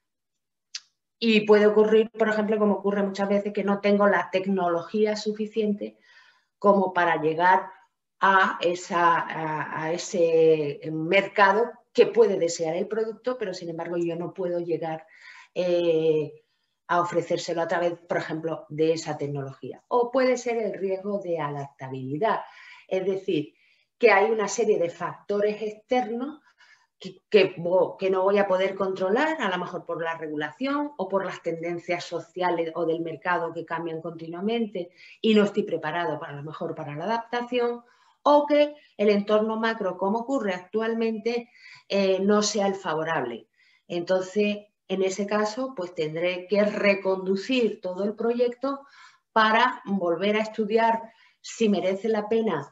Y puede ocurrir, por ejemplo, como ocurre muchas veces, que no tengo la tecnología suficiente como para llegar a ese mercado que puede desear el producto, pero sin embargo yo no puedo llegar a ofrecérselo a través, por ejemplo, de esa tecnología. O puede ser el riesgo de adaptabilidad, es decir, que hay una serie de factores externos que no voy a poder controlar, a lo mejor por la regulación o por las tendencias sociales o del mercado que cambian continuamente y no estoy preparado a lo mejor para la adaptación, o que el entorno macro, como ocurre actualmente, no sea el favorable. Entonces, en ese caso, pues tendré que reconducir todo el proyecto para volver a estudiar si merece la pena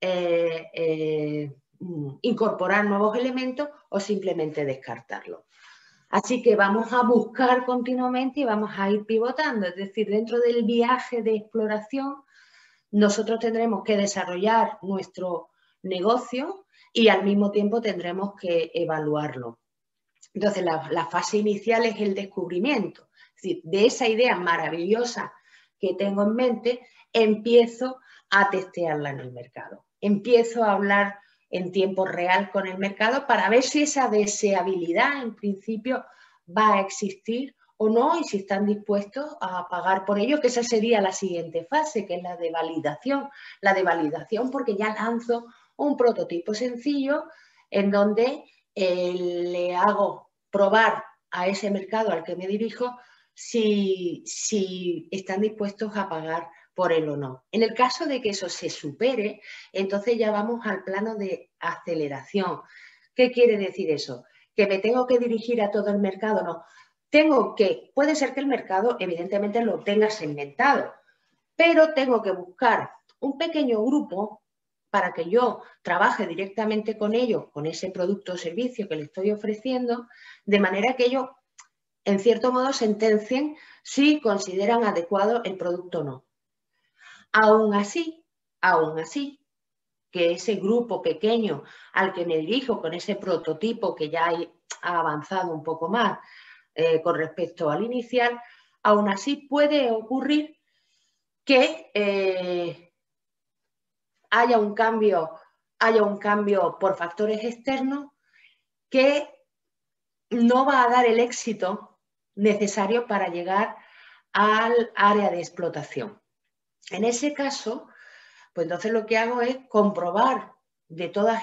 incorporar nuevos elementos o simplemente descartarlos. Así que vamos a buscar continuamente y vamos a ir pivotando, es decir, dentro del viaje de exploración nosotros tendremos que desarrollar nuestro negocio y al mismo tiempo tendremos que evaluarlo. Entonces, la fase inicial es el descubrimiento, es decir, de esa idea maravillosa que tengo en mente, empiezo a testearla en el mercado, empiezo a hablar en tiempo real con el mercado para ver si esa deseabilidad en principio va a existir o no y si están dispuestos a pagar por ello, que esa sería la siguiente fase, que es la de validación. La de validación porque ya lanzo un prototipo sencillo en donde le hago probar a ese mercado al que me dirijo si están dispuestos a pagar por él o no. En el caso de que eso se supere, entonces ya vamos al plano de aceleración. ¿Qué quiere decir eso? ¿Que me tengo que dirigir a todo el mercado? No. Puede ser que el mercado evidentemente lo tenga segmentado, pero tengo que buscar un pequeño grupo para que yo trabaje directamente con ellos, con ese producto o servicio que le estoy ofreciendo, de manera que ellos, en cierto modo, sentencien si consideran adecuado el producto o no. Aún así, que ese grupo pequeño al que me dirijo con ese prototipo que ya ha avanzado un poco más con respecto al inicial, aún así puede ocurrir que haya un cambio por factores externos que no va a dar el éxito necesario para llegar al área de explotación. En ese caso, pues entonces lo que hago es comprobar de todos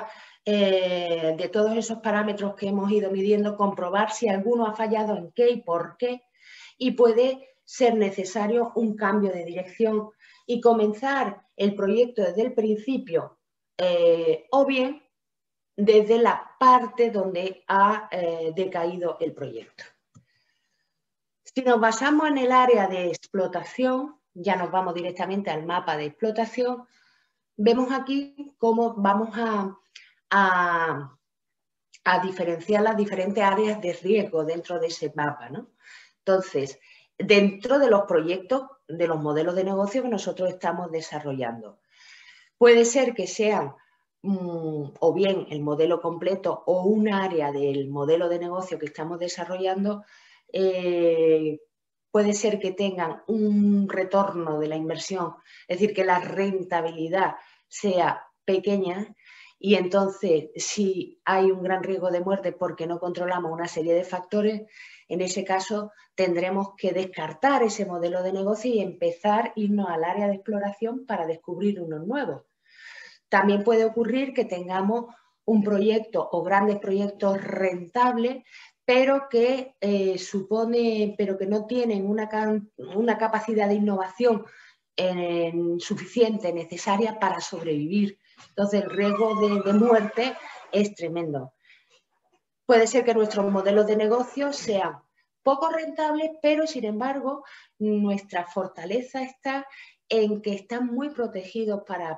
esos parámetros que hemos ido midiendo, comprobar si alguno ha fallado en qué y por qué, y puede ser necesario un cambio de dirección y comenzar el proyecto desde el principio o bien desde la parte donde ha decaído el proyecto. Si nos basamos en el área de explotación, ya nos vamos directamente al mapa de explotación, vemos aquí cómo vamos a diferenciar las diferentes áreas de riesgo dentro de ese mapa, ¿no? Entonces, dentro de los proyectos, de los modelos de negocio que nosotros estamos desarrollando, puede ser que sean o bien el modelo completo o un área del modelo de negocio que estamos desarrollando, puede ser que tengan un retorno de la inversión, es decir, que la rentabilidad sea pequeña y entonces si hay un gran riesgo de muerte porque no controlamos una serie de factores, en ese caso tendremos que descartar ese modelo de negocio y empezar a irnos al área de exploración para descubrir unos nuevos. También puede ocurrir que tengamos un proyecto o grandes proyectos rentables, pero que no tienen una capacidad de innovación suficiente, necesaria para sobrevivir Entonces el riesgo de muerte es tremendo. Puede ser que nuestros modelos de negocio sean poco rentables, pero sin embargo nuestra fortaleza está en que están muy protegidos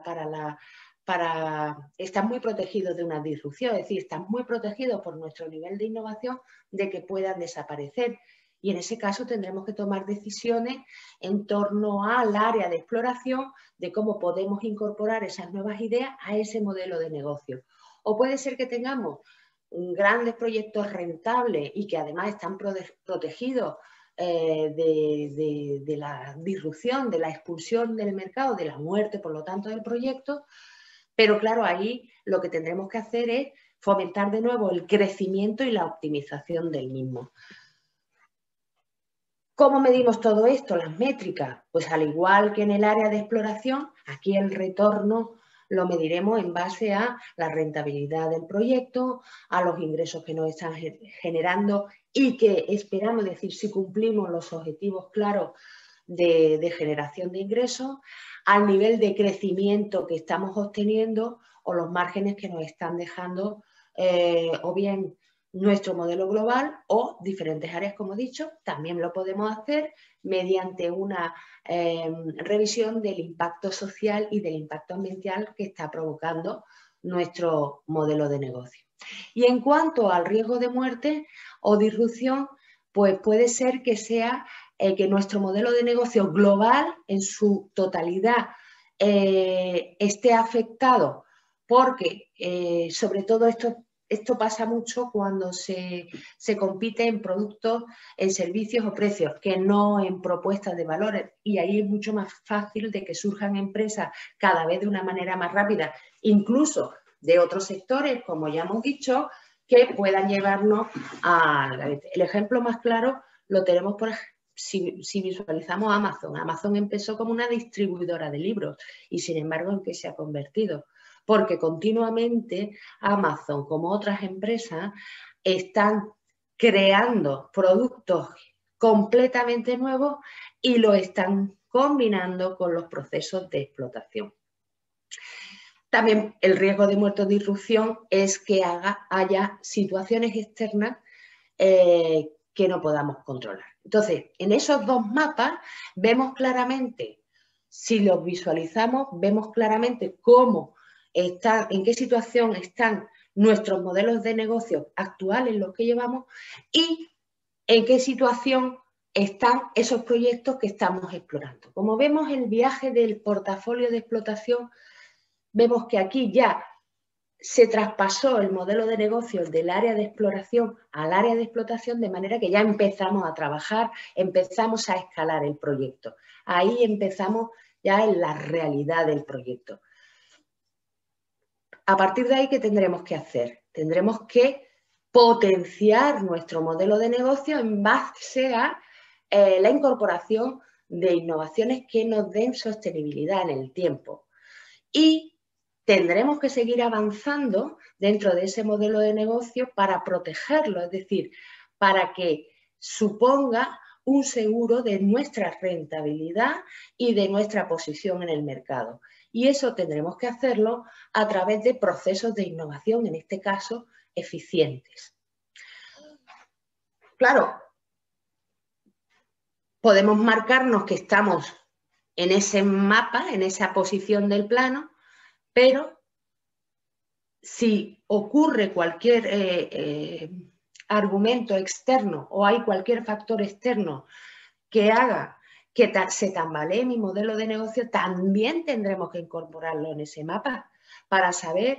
están muy protegidos de una disrupción, es decir, están muy protegidos por nuestro nivel de innovación de que puedan desaparecer. Y en ese caso tendremos que tomar decisiones en torno al área de exploración de cómo podemos incorporar esas nuevas ideas a ese modelo de negocio. O puede ser que tengamos grandes proyectos rentables y que además están protegidos de la disrupción, de la expulsión del mercado, de la muerte, por lo tanto, del proyecto. Pero claro, ahí lo que tendremos que hacer es fomentar de nuevo el crecimiento y la optimización del mismo. ¿Cómo medimos todo esto? Las métricas. Pues al igual que en el área de exploración, aquí el retorno lo mediremos en base a la rentabilidad del proyecto, a los ingresos que nos están generando y que esperamos, es decir, si cumplimos los objetivos claros de generación de ingresos, al nivel de crecimiento que estamos obteniendo o los márgenes que nos están dejando o bien nuestro modelo global o diferentes áreas, como he dicho. También lo podemos hacer mediante una revisión del impacto social y del impacto ambiental que está provocando nuestro modelo de negocio. Y en cuanto al riesgo de muerte o disrupción, pues puede ser que sea que nuestro modelo de negocio global en su totalidad esté afectado, porque sobre todo esto pasa mucho cuando se compite en productos, en servicios o precios, que no en propuestas de valores. Y ahí es mucho más fácil de que surjan empresas cada vez de una manera más rápida, incluso de otros sectores, como ya hemos dicho, que puedan llevarnos el ejemplo más claro lo tenemos, por ejemplo, si visualizamos Amazon. Amazon empezó como una distribuidora de libros y sin embargo ¿en qué se ha convertido? Porque continuamente Amazon, como otras empresas, están creando productos completamente nuevos y lo están combinando con los procesos de explotación. También el riesgo de muerte o disrupción es que haya situaciones externas que no podamos controlar. Entonces, en esos dos mapas vemos claramente, si los visualizamos, vemos claramente cómo están, en qué situación están nuestros modelos de negocio actuales, los que llevamos, y en qué situación están esos proyectos que estamos explorando. Como vemos, el viaje del portafolio de explotación, vemos que aquí ya se traspasó el modelo de negocio del área de exploración al área de explotación, de manera que ya empezamos a trabajar, empezamos a escalar el proyecto. Ahí empezamos ya en la realidad del proyecto. A partir de ahí, ¿qué tendremos que hacer? Tendremos que potenciar nuestro modelo de negocio en base a la incorporación de innovaciones que nos den sostenibilidad en el tiempo. Y tendremos que seguir avanzando dentro de ese modelo de negocio para protegerlo, es decir, para que suponga un seguro de nuestra rentabilidad y de nuestra posición en el mercado. Y eso tendremos que hacerlo a través de procesos de innovación, en este caso, eficientes. Claro, podemos marcarnos que estamos en ese mapa, en esa posición del plano, pero si ocurre cualquier argumento externo o hay cualquier factor externo que haga que se tambalee mi modelo de negocio, también tendremos que incorporarlo en ese mapa para saber,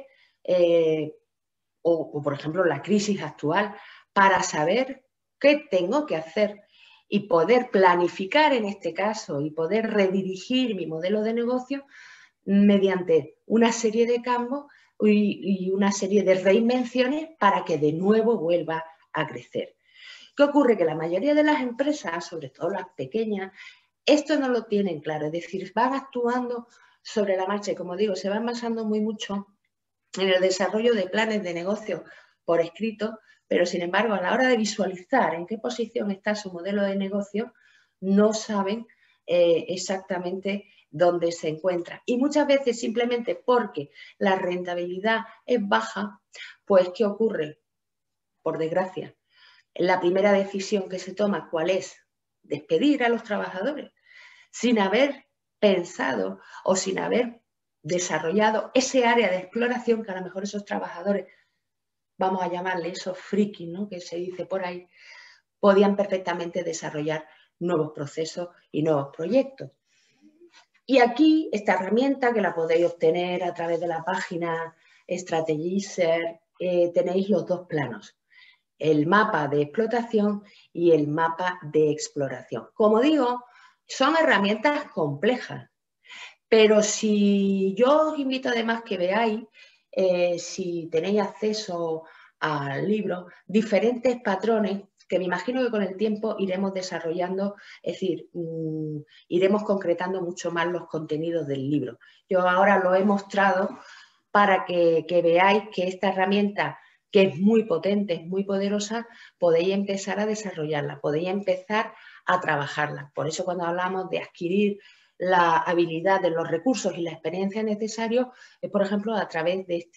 o por ejemplo la crisis actual, para saber qué tengo que hacer y poder planificar en este caso y poder redirigir mi modelo de negocio mediante una serie de cambios y una serie de reinvenciones para que de nuevo vuelva a crecer. ¿Qué ocurre? Que la mayoría de las empresas, sobre todo las pequeñas, esto no lo tienen claro, es decir, van actuando sobre la marcha y, como digo, se van basando muy mucho en el desarrollo de planes de negocio por escrito, pero sin embargo, a la hora de visualizar en qué posición está su modelo de negocio, no saben exactamente donde se encuentra. Y muchas veces simplemente porque la rentabilidad es baja, pues ¿qué ocurre? Por desgracia, la primera decisión que se toma, ¿cuál es? Despedir a los trabajadores, sin haber pensado o sin haber desarrollado ese área de exploración que a lo mejor esos trabajadores, vamos a llamarle esos frikis, ¿no?, que se dice por ahí, podían perfectamente desarrollar nuevos procesos y nuevos proyectos. Y aquí, esta herramienta, que la podéis obtener a través de la página Strategizer, tenéis los dos planos, el mapa de explotación y el mapa de exploración. Como digo, son herramientas complejas, pero si yo os invito además que veáis, si tenéis acceso al libro, diferentes patrones que me imagino que con el tiempo iremos desarrollando, es decir, iremos concretando mucho más los contenidos del libro. Yo ahora lo he mostrado para que veáis que esta herramienta, que es muy potente, es muy poderosa, podéis empezar a desarrollarla, podéis empezar a trabajarla. Por eso cuando hablamos de adquirir la habilidad de los recursos y la experiencia necesarios, es por ejemplo a través de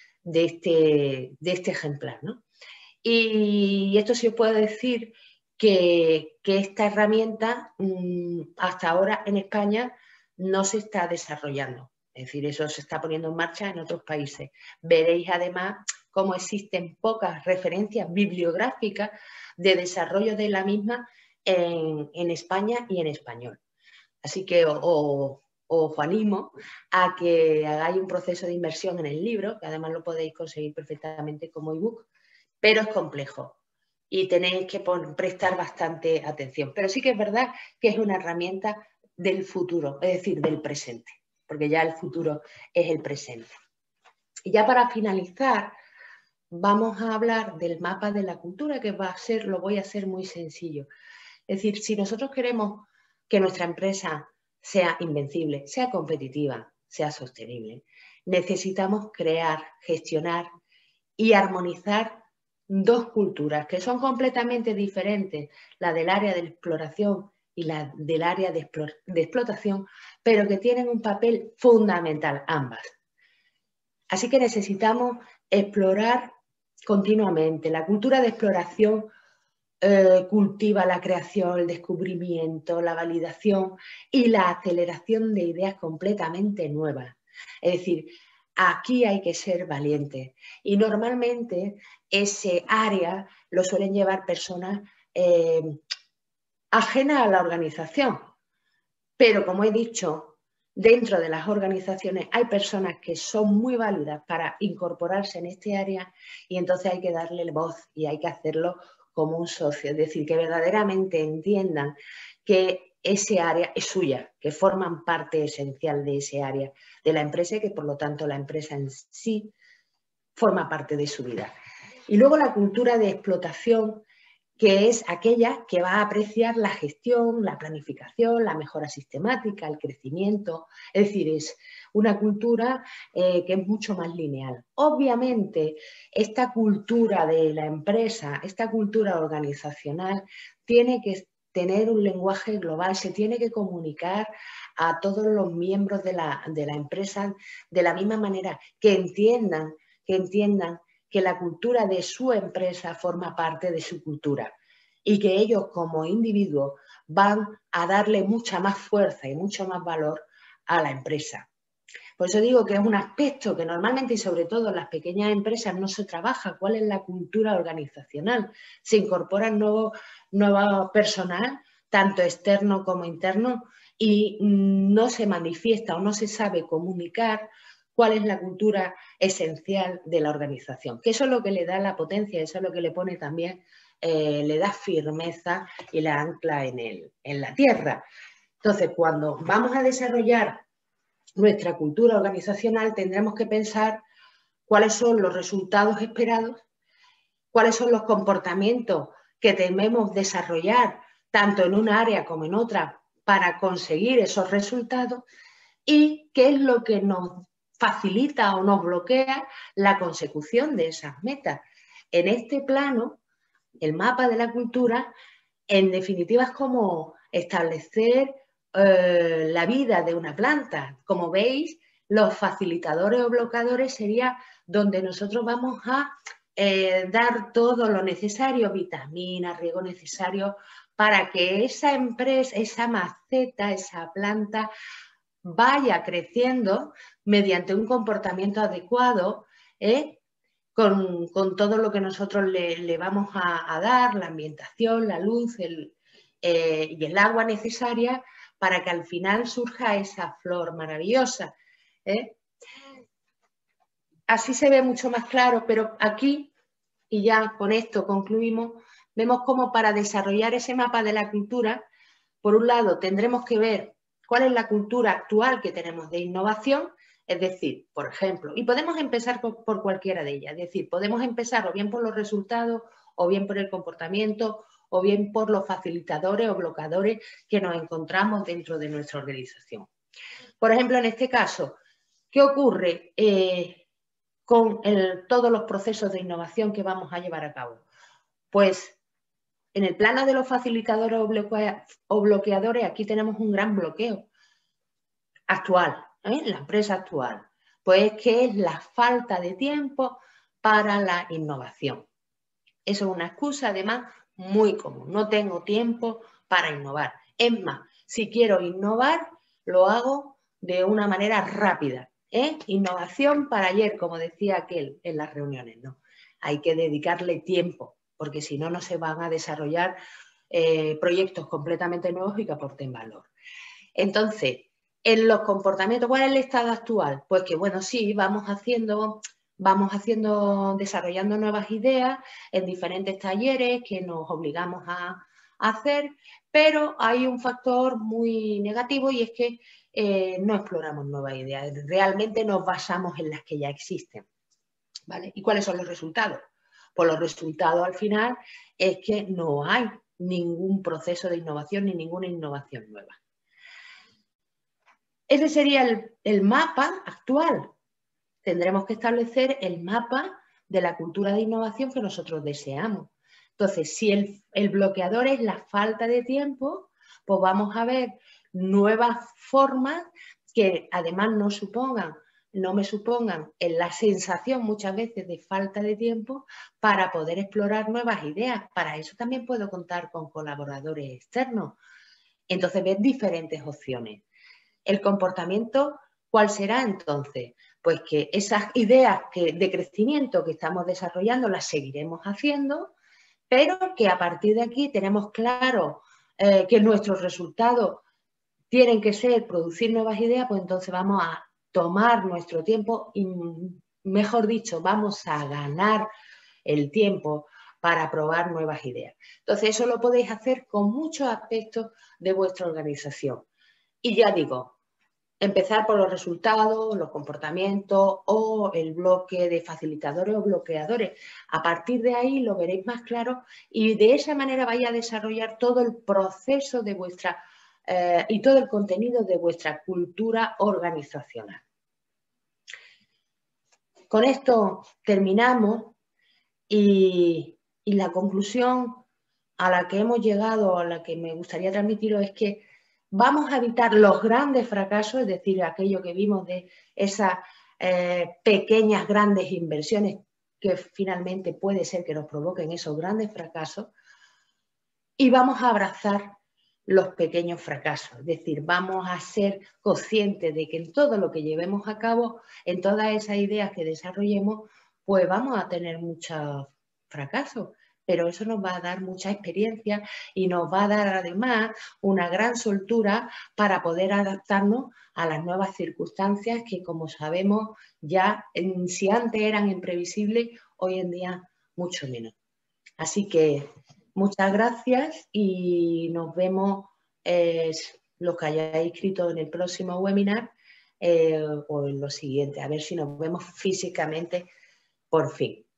este ejemplar, ¿no? Y esto sí os puedo decir que esta herramienta hasta ahora en España no se está desarrollando. Es decir, eso se está poniendo en marcha en otros países. Veréis además cómo existen pocas referencias bibliográficas de desarrollo de la misma en España y en español. Así que os animo a que hagáis un proceso de inmersión en el libro, que además lo podéis conseguir perfectamente como ebook, pero es complejo y tenéis que prestar bastante atención. Pero sí que es verdad que es una herramienta del futuro, es decir, del presente, porque ya el futuro es el presente. Y ya para finalizar, vamos a hablar del mapa de la cultura, que lo voy a hacer muy sencillo. Es decir, si nosotros queremos que nuestra empresa sea invencible, sea competitiva, sea sostenible, necesitamos crear, gestionar y armonizar dos culturas que son completamente diferentes, la del área de exploración y la del área de explotación, pero que tienen un papel fundamental ambas. Así que necesitamos explorar continuamente. La cultura de exploración cultiva la creación, el descubrimiento, la validación y la aceleración de ideas completamente nuevas. Es decir, aquí hay que ser valientes y normalmente ese área lo suelen llevar personas ajenas a la organización. Pero como he dicho, dentro de las organizaciones hay personas que son muy válidas para incorporarse en este área y entonces hay que darle voz y hay que hacerlo como un socio, es decir, que verdaderamente entiendan que ese área es suya, que forman parte esencial de ese área de la empresa y que por lo tanto la empresa en sí forma parte de su vida. Y luego la cultura de explotación, que es aquella que va a apreciar la gestión, la planificación, la mejora sistemática, el crecimiento. Es decir, es una cultura que es mucho más lineal. Obviamente, esta cultura de la empresa, esta cultura organizacional, tiene que tener un lenguaje global, se tiene que comunicar a todos los miembros de la empresa de la misma manera, que entiendan que la cultura de su empresa forma parte de su cultura y que ellos como individuos van a darle mucha más fuerza y mucho más valor a la empresa. Por eso digo que es un aspecto que normalmente y sobre todo en las pequeñas empresas no se trabaja. ¿Cuál es la cultura organizacional? Se incorpora nuevo personal, tanto externo como interno, y no se manifiesta o no se sabe comunicar cuál es la cultura esencial de la organización. Que eso es lo que le da la potencia, eso es lo que le pone también, le da firmeza y la ancla en la tierra. Entonces, cuando vamos a desarrollar nuestra cultura organizacional, tendremos que pensar cuáles son los resultados esperados, cuáles son los comportamientos que debemos desarrollar tanto en un área como en otra para conseguir esos resultados y qué es lo que nos facilita o nos bloquea la consecución de esas metas. En este plano, el mapa de la cultura, en definitiva, es como establecer la vida de una planta. Como veis, los facilitadores o bloqueadores sería donde nosotros vamos a dar todo lo necesario, vitaminas, riego necesario, para que esa empresa, esa maceta, esa planta vaya creciendo mediante un comportamiento adecuado, con todo lo que nosotros le vamos a dar, la ambientación, la luz y el agua necesaria para que al final surja esa flor maravillosa. Así se ve mucho más claro, pero aquí, y ya con esto concluimos, vemos cómo para desarrollar ese mapa de la cultura, por un lado tendremos que ver cuál es la cultura actual que tenemos de innovación, es decir, por ejemplo, y podemos empezar por cualquiera de ellas, es decir, podemos empezar o bien por los resultados, o bien por el comportamiento, o bien por los facilitadores o bloqueadores que nos encontramos dentro de nuestra organización. Por ejemplo, en este caso, ¿qué ocurre con todos los procesos de innovación que vamos a llevar a cabo? Pues en el plano de los facilitadores o bloqueadores, aquí tenemos un gran bloqueo actual, la empresa actual. Pues que es la falta de tiempo para la innovación. Eso es una excusa, además, muy común. No tengo tiempo para innovar. Es más, si quiero innovar, lo hago de una manera rápida. Innovación para ayer, como decía aquel en las reuniones, ¿no? Hay que dedicarle tiempo, porque si no, no se van a desarrollar proyectos completamente nuevos y que aporten valor. Entonces, en los comportamientos, ¿cuál es el estado actual? Pues que, bueno, sí, vamos desarrollando nuevas ideas en diferentes talleres que nos obligamos a hacer, pero hay un factor muy negativo y es que no exploramos nuevas ideas, realmente nos basamos en las que ya existen, ¿vale? ¿Y cuáles son los resultados? Pues los resultados al final es que no hay ningún proceso de innovación ni ninguna innovación nueva. Ese sería el mapa actual. Tendremos que establecer el mapa de la cultura de innovación que nosotros deseamos. Entonces, si el bloqueador es la falta de tiempo, pues vamos a ver nuevas formas que además no me supongan en la sensación muchas veces de falta de tiempo para poder explorar nuevas ideas. Para eso también puedo contar con colaboradores externos. Entonces, ver diferentes opciones. El comportamiento, ¿cuál será entonces? Pues que esas ideas de crecimiento que estamos desarrollando las seguiremos haciendo, pero que a partir de aquí tenemos claro que nuestros resultados tienen que ser producir nuevas ideas, pues entonces vamos a tomar nuestro tiempo y, mejor dicho, vamos a ganar el tiempo para probar nuevas ideas. Entonces, eso lo podéis hacer con muchos aspectos de vuestra organización. Y ya digo, empezar por los resultados, los comportamientos o el bloque de facilitadores o bloqueadores. A partir de ahí lo veréis más claro y de esa manera vais a desarrollar todo el proceso de vuestra y todo el contenido de vuestra cultura organizacional. Con esto terminamos y la conclusión a la que hemos llegado, a la que me gustaría transmitiros es que vamos a evitar los grandes fracasos, es decir, aquello que vimos de esas pequeñas, grandes inversiones que finalmente puede ser que nos provoquen esos grandes fracasos, y vamos a abrazar los pequeños fracasos, es decir, vamos a ser conscientes de que en todo lo que llevemos a cabo, en todas esas ideas que desarrollemos, pues vamos a tener muchos fracasos, pero eso nos va a dar mucha experiencia y nos va a dar además una gran soltura para poder adaptarnos a las nuevas circunstancias que, como sabemos, ya si antes eran imprevisibles, hoy en día mucho menos. Así que muchas gracias y nos vemos los que hayáis escrito en el próximo webinar o en lo siguiente. A ver si nos vemos físicamente por fin.